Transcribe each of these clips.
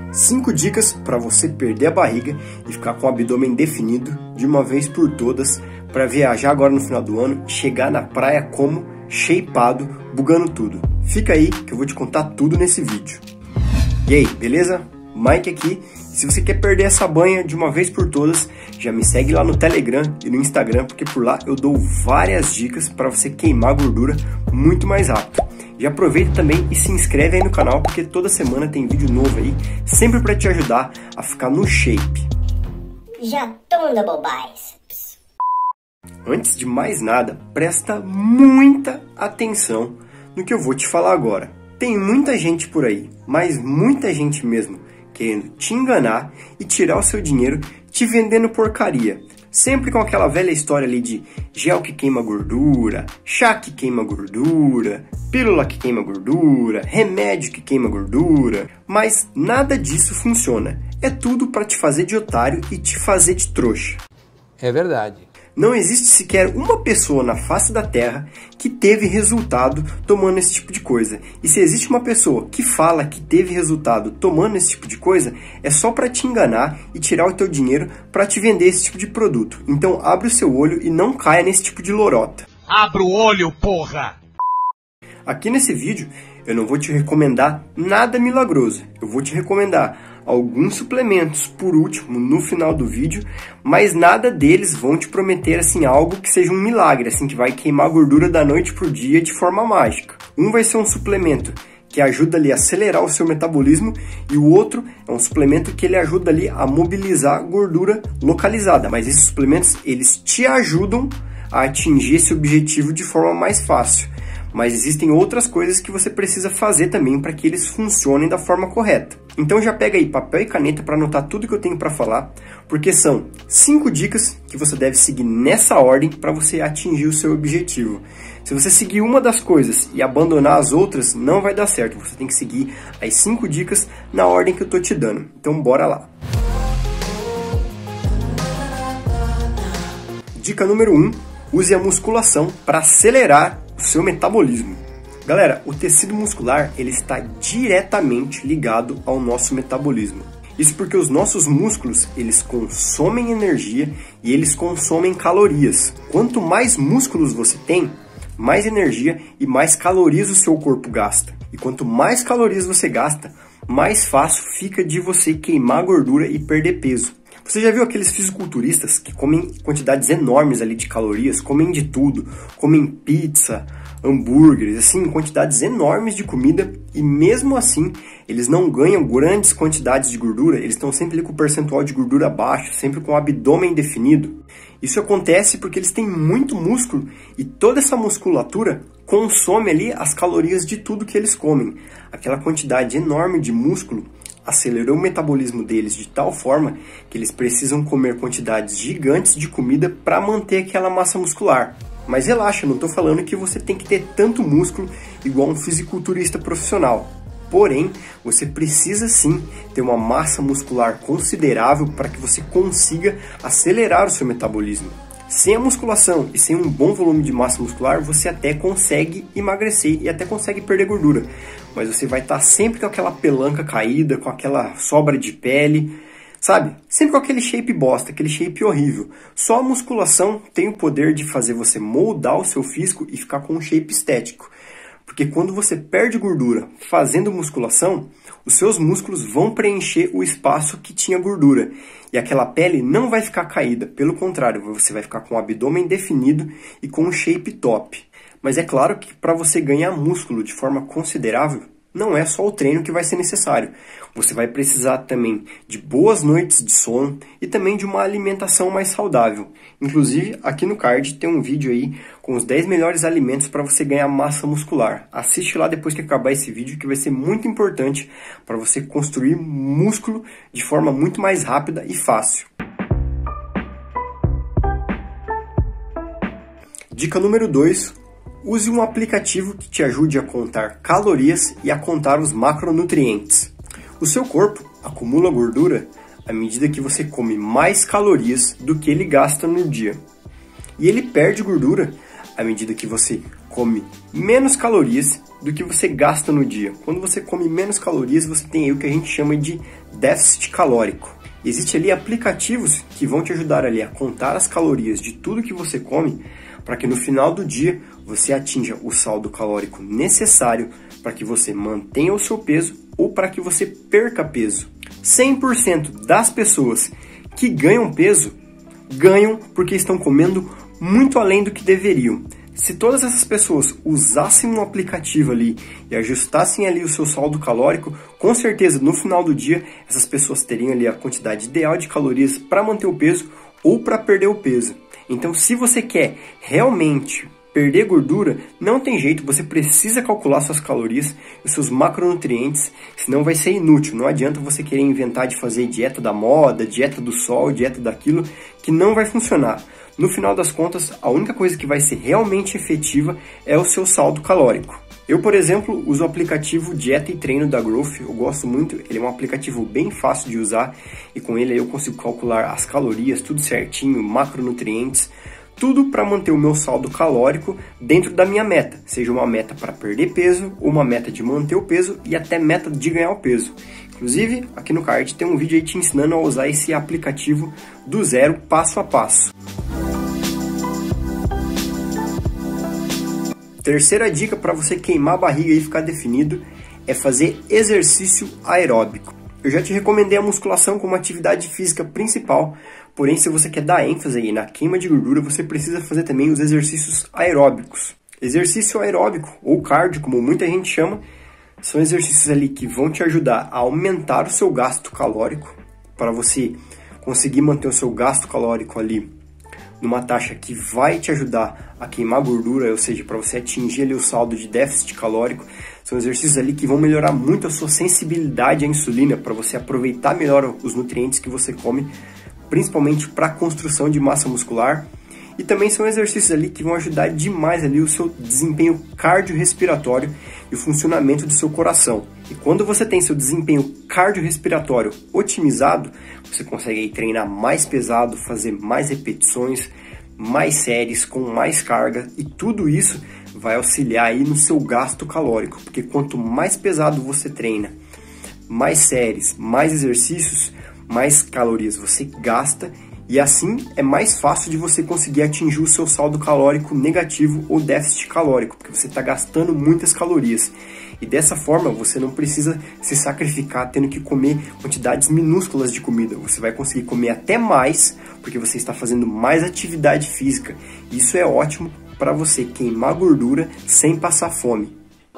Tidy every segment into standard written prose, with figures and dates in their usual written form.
5 dicas para você perder a barriga e ficar com o abdômen definido de uma vez por todas para viajar agora no final do ano e chegar na praia como shapeado, bugando tudo. Fica aí que eu vou te contar tudo nesse vídeo. E aí, beleza? Mike aqui. Se você quer perder essa banha de uma vez por todas, já me segue lá no Telegram e no Instagram, porque por lá eu dou várias dicas para você queimar gordura muito mais rápido. Já aproveita também e se inscreve aí no canal, porque toda semana tem vídeo novo aí, sempre para te ajudar a ficar no shape. Já tô no Double Biceps. Antes de mais nada, presta muita atenção no que eu vou te falar agora. Tem muita gente por aí, mas muita gente mesmo, querendo te enganar e tirar o seu dinheiro te vendendo porcaria. Sempre com aquela velha história ali de gel que queima gordura, chá que queima gordura, pílula que queima gordura, remédio que queima gordura. Mas nada disso funciona. É tudo para te fazer de otário e te fazer de trouxa. É verdade. Não existe sequer uma pessoa na face da Terra que teve resultado tomando esse tipo de coisa. E se existe uma pessoa que fala que teve resultado tomando esse tipo de coisa, é só para te enganar e tirar o teu dinheiro para te vender esse tipo de produto. Então abre o seu olho e não caia nesse tipo de lorota. Abra o olho, porra! Aqui nesse vídeo eu não vou te recomendar nada milagroso. Eu vou te recomendar alguns suplementos por último no final do vídeo, mas nada deles vão te prometer assim algo que seja um milagre, assim que vai queimar a gordura da noite pro dia de forma mágica. Um vai ser um suplemento que ajuda ali a acelerar o seu metabolismo e o outro é um suplemento que ele ajuda ali a mobilizar gordura localizada, mas esses suplementos eles te ajudam a atingir esse objetivo de forma mais fácil. Mas existem outras coisas que você precisa fazer também para que eles funcionem da forma correta. Então já pega aí papel e caneta para anotar tudo que eu tenho para falar, porque são 5 dicas que você deve seguir nessa ordem para você atingir o seu objetivo. Se você seguir uma das coisas e abandonar as outras, não vai dar certo. Você tem que seguir as 5 dicas na ordem que eu tô te dando. Então bora lá. Dica número 1. Use a musculação para acelerar o seu metabolismo. Galera, o tecido muscular ele está diretamente ligado ao nosso metabolismo. Isso porque os nossos músculos eles consomem energia e eles consomem calorias. Quanto mais músculos você tem, mais energia e mais calorias o seu corpo gasta. E quanto mais calorias você gasta, mais fácil fica de você queimar gordura e perder peso. Você já viu aqueles fisiculturistas que comem quantidades enormes ali de calorias, comem de tudo, comem pizza, hambúrgueres, assim, quantidades enormes de comida e mesmo assim eles não ganham grandes quantidades de gordura, eles estão sempre ali com o percentual de gordura baixo, sempre com o abdômen definido. Isso acontece porque eles têm muito músculo e toda essa musculatura consome ali as calorias de tudo que eles comem. Aquela quantidade enorme de músculo acelerou o metabolismo deles de tal forma que eles precisam comer quantidades gigantes de comida para manter aquela massa muscular. Mas relaxa, não estou falando que você tem que ter tanto músculo igual um fisiculturista profissional. Porém, você precisa sim ter uma massa muscular considerável para que você consiga acelerar o seu metabolismo. Sem a musculação e sem um bom volume de massa muscular, você até consegue emagrecer e até consegue perder gordura. Mas você vai estar sempre com aquela pelanca caída, com aquela sobra de pele, sabe? Sempre com aquele shape bosta, aquele shape horrível. Só a musculação tem o poder de fazer você moldar o seu físico e ficar com um shape estético. Porque quando você perde gordura fazendo musculação, os seus músculos vão preencher o espaço que tinha gordura. E aquela pele não vai ficar caída. Pelo contrário, você vai ficar com o abdômen definido e com um shape top. Mas é claro que para você ganhar músculo de forma considerável, não é só o treino que vai ser necessário. Você vai precisar também de boas noites de sono e também de uma alimentação mais saudável. Inclusive, aqui no card tem um vídeo aí com os 10 melhores alimentos para você ganhar massa muscular. Assiste lá depois que acabar esse vídeo que vai ser muito importante para você construir músculo de forma muito mais rápida e fácil. Dica número 2. Use um aplicativo que te ajude a contar calorias e a contar os macronutrientes. O seu corpo acumula gordura à medida que você come mais calorias do que ele gasta no dia. E ele perde gordura à medida que você come menos calorias do que você gasta no dia. Quando você come menos calorias, você tem aí o que a gente chama de déficit calórico. Existem ali aplicativos que vão te ajudar ali a contar as calorias de tudo que você come, para que no final do dia você atinja o saldo calórico necessário para que você mantenha o seu peso ou para que você perca peso. 100% das pessoas que ganham peso, ganham porque estão comendo muito além do que deveriam. Se todas essas pessoas usassem um aplicativo ali e ajustassem ali o seu saldo calórico, com certeza no final do dia essas pessoas teriam ali a quantidade ideal de calorias para manter o peso ou para perder o peso. Então, se você quer realmente perder gordura, não tem jeito, você precisa calcular suas calorias e os seus macronutrientes, senão vai ser inútil. Não adianta você querer inventar de fazer dieta da moda, dieta do sol, dieta daquilo, que não vai funcionar. No final das contas, a única coisa que vai ser realmente efetiva é o seu saldo calórico. Eu, por exemplo, uso o aplicativo Dieta e Treino da Growth, eu gosto muito, ele é um aplicativo bem fácil de usar e com ele eu consigo calcular as calorias, tudo certinho, macronutrientes, tudo para manter o meu saldo calórico dentro da minha meta, seja uma meta para perder peso, ou uma meta de manter o peso e até meta de ganhar o peso. Inclusive, aqui no card tem um vídeo aí te ensinando a usar esse aplicativo do zero, passo a passo. Terceira dica para você queimar a barriga e ficar definido é fazer exercício aeróbico. Eu já te recomendei a musculação como atividade física principal, porém se você quer dar ênfase aí na queima de gordura, você precisa fazer também os exercícios aeróbicos. Exercício aeróbico, ou cardio, como muita gente chama, são exercícios ali que vão te ajudar a aumentar o seu gasto calórico, para você conseguir manter o seu gasto calórico ali numa taxa que vai te ajudar a queimar gordura, ou seja, para você atingir ali o saldo de déficit calórico. São exercícios ali que vão melhorar muito a sua sensibilidade à insulina, para você aproveitar melhor os nutrientes que você come, principalmente para a construção de massa muscular. E também são exercícios ali que vão ajudar demais ali o seu desempenho cardiorrespiratório e o funcionamento do seu coração. E quando você tem seu desempenho cardiorrespiratório otimizado, você consegue aí treinar mais pesado, fazer mais repetições, mais séries, com mais carga, e tudo isso vai auxiliar aí no seu gasto calórico, porque quanto mais pesado você treina, mais séries, mais exercícios, mais calorias você gasta, e assim é mais fácil de você conseguir atingir o seu saldo calórico negativo ou déficit calórico, porque você está gastando muitas calorias. E dessa forma você não precisa se sacrificar tendo que comer quantidades minúsculas de comida. Você vai conseguir comer até mais, porque você está fazendo mais atividade física. Isso é ótimo para você queimar gordura sem passar fome.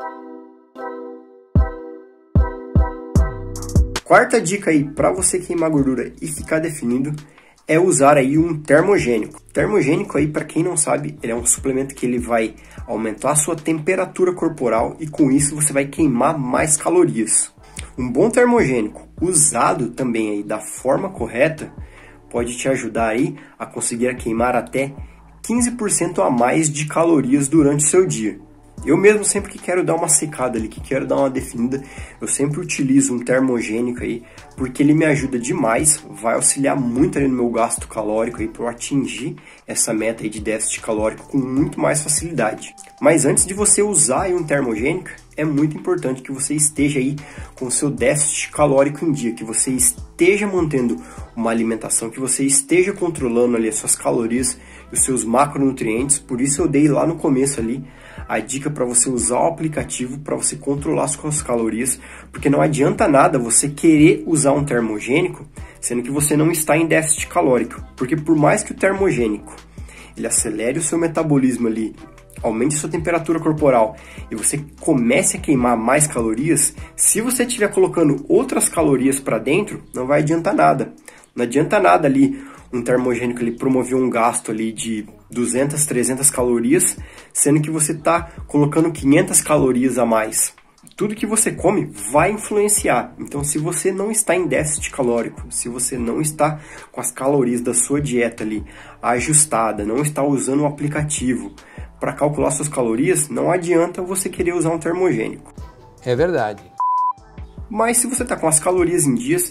Quarta dica aí para você queimar gordura e ficar definido é usar aí um termogênico. Termogênico aí, para quem não sabe, ele é um suplemento que ele vai aumentar a sua temperatura corporal e com isso você vai queimar mais calorias. Um bom termogênico usado também aí da forma correta pode te ajudar aí a conseguir queimar até 15% a mais de calorias durante o seu dia. Eu mesmo, sempre que quero dar uma secada ali, que quero dar uma definida, eu sempre utilizo um termogênico aí, porque ele me ajuda demais, vai auxiliar muito ali no meu gasto calórico aí para eu atingir essa meta aí de déficit calórico com muito mais facilidade. Mas antes de você usar aí um termogênico, é muito importante que você esteja aí com o seu déficit calórico em dia, que você esteja mantendo uma alimentação, que você esteja controlando ali as suas calorias e os seus macronutrientes. Por isso eu dei lá no começo ali a dica para você usar o aplicativo para você controlar as suas calorias, porque não adianta nada você querer usar um termogênico sendo que você não está em déficit calórico, porque por mais que o termogênico ele acelere o seu metabolismo ali, aumente a sua temperatura corporal e você comece a queimar mais calorias, se você estiver colocando outras calorias para dentro, não vai adiantar nada. Não adianta nada ali um termogênico ele promover um gasto ali de 200, 300 calorias, sendo que você está colocando 500 calorias a mais. Tudo que você come vai influenciar. Então, se você não está em déficit calórico, se você não está com as calorias da sua dieta ali ajustada, não está usando um aplicativo para calcular suas calorias, não adianta você querer usar um termogênico. É verdade. Mas se você está com as calorias em dias,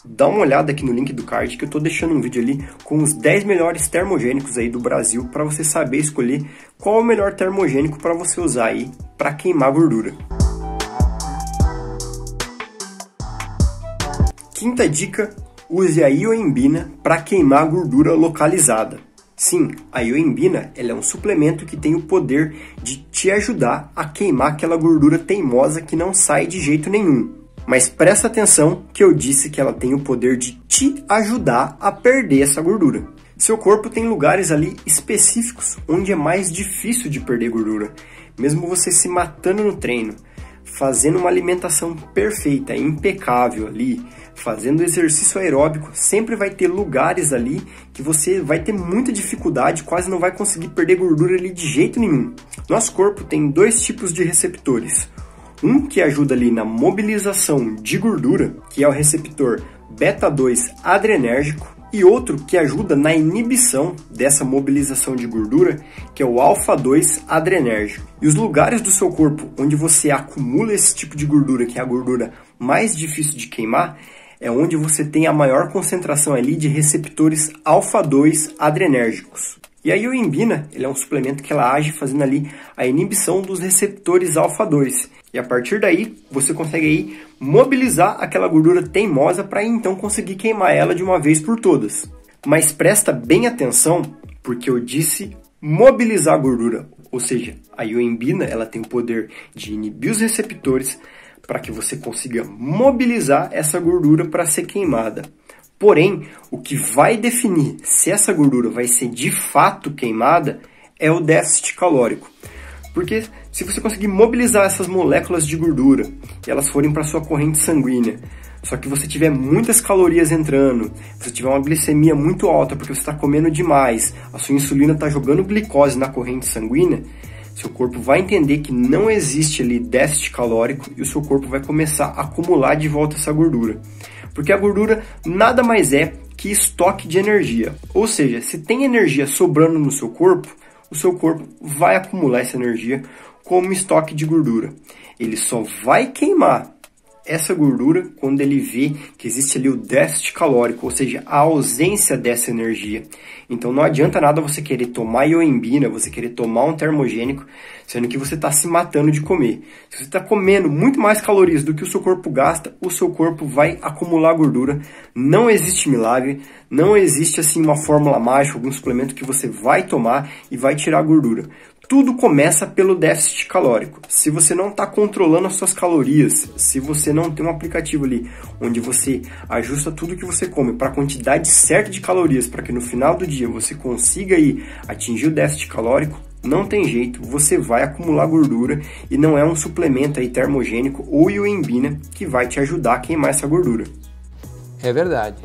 dá uma olhada aqui no link do card que eu tô deixando um vídeo ali com os 10 melhores termogênicos aí do Brasil para você saber escolher qual é o melhor termogênico para você usar aí para queimar gordura. Quinta dica, use a ioimbina para queimar gordura localizada. Sim, a ioimbina ela é um suplemento que tem o poder de te ajudar a queimar aquela gordura teimosa que não sai de jeito nenhum. Mas presta atenção que eu disse que ela tem o poder de te ajudar a perder essa gordura. Seu corpo tem lugares ali específicos onde é mais difícil de perder gordura. Mesmo você se matando no treino, fazendo uma alimentação perfeita, impecável ali, fazendo exercício aeróbico, sempre vai ter lugares ali que você vai ter muita dificuldade, quase não vai conseguir perder gordura ali de jeito nenhum. Nosso corpo tem dois tipos de receptores. Um que ajuda ali na mobilização de gordura, que é o receptor beta-2 adrenérgico, e outro que ajuda na inibição dessa mobilização de gordura, que é o alfa-2 adrenérgico. E os lugares do seu corpo onde você acumula esse tipo de gordura, que é a gordura mais difícil de queimar, é onde você tem a maior concentração ali de receptores alfa-2 adrenérgicos. E a ioimbina, ele é um suplemento que ela age fazendo ali a inibição dos receptores alfa-2. E a partir daí, você consegue aí mobilizar aquela gordura teimosa para então conseguir queimar ela de uma vez por todas. Mas presta bem atenção, porque eu disse mobilizar a gordura. Ou seja, a ioimbina ela tem o poder de inibir os receptores para que você consiga mobilizar essa gordura para ser queimada. Porém, o que vai definir se essa gordura vai ser de fato queimada é o déficit calórico. Porque se você conseguir mobilizar essas moléculas de gordura e elas forem para sua corrente sanguínea, só que você tiver muitas calorias entrando, você tiver uma glicemia muito alta porque você está comendo demais, a sua insulina está jogando glicose na corrente sanguínea, seu corpo vai entender que não existe ali déficit calórico e o seu corpo vai começar a acumular de volta essa gordura. Porque a gordura nada mais é que estoque de energia. Ou seja, se tem energia sobrando no seu corpo, o seu corpo vai acumular essa energia como estoque de gordura. Ele só vai queimar essa gordura quando ele vê que existe ali o déficit calórico, ou seja, a ausência dessa energia. Então não adianta nada você querer tomar ioimbina, você querer tomar um termogênico, sendo que você está se matando de comer. Se você está comendo muito mais calorias do que o seu corpo gasta, o seu corpo vai acumular gordura. Não existe milagre, não existe assim uma fórmula mágica, algum suplemento que você vai tomar e vai tirar a gordura. Tudo começa pelo déficit calórico. Se você não está controlando as suas calorias, se você não tem um aplicativo ali onde você ajusta tudo que você come para a quantidade certa de calorias, para que no final do dia você consiga aí atingir o déficit calórico, não tem jeito, você vai acumular gordura e não é um suplemento aí termogênico ou ioimbina que vai te ajudar a queimar essa gordura. É verdade.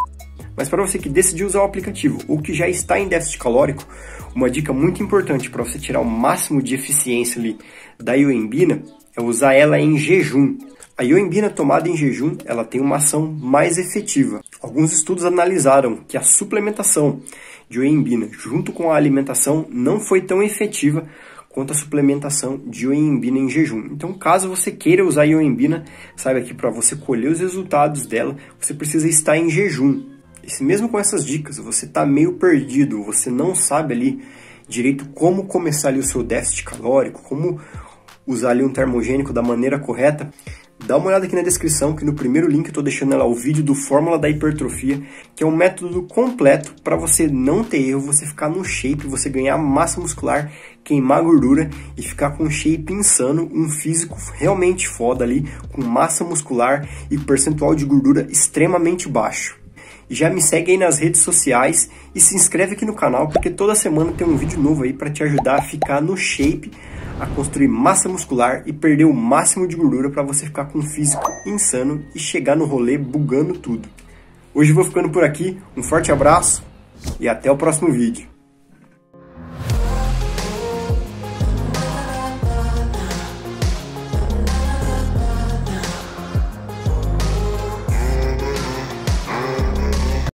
Mas para você que decidiu usar o aplicativo ou que já está em déficit calórico, uma dica muito importante para você tirar o máximo de eficiência ali da ioimbina é usar ela em jejum. A ioimbina tomada em jejum, ela tem uma ação mais efetiva. Alguns estudos analisaram que a suplementação de ioimbina junto com a alimentação não foi tão efetiva quanto a suplementação de ioimbina em jejum. Então, caso você queira usar a ioimbina, saiba que para você colher os resultados dela, você precisa estar em jejum. E se mesmo com essas dicas você está meio perdido, você não sabe ali direito como começar ali o seu déficit calórico, como usar ali um termogênico da maneira correta, dá uma olhada aqui na descrição, que no primeiro link eu estou deixando lá o vídeo do Fórmula da Hipertrofia, que é um método completo para você não ter erro, você ficar no shape, você ganhar massa muscular, queimar gordura e ficar com um shape insano, um físico realmente foda ali, com massa muscular e percentual de gordura extremamente baixo. Já me segue aí nas redes sociais e se inscreve aqui no canal, porque toda semana tem um vídeo novo aí para te ajudar a ficar no shape, a construir massa muscular e perder o máximo de gordura para você ficar com um físico insano e chegar no rolê bugando tudo. Hoje eu vou ficando por aqui, um forte abraço e até o próximo vídeo.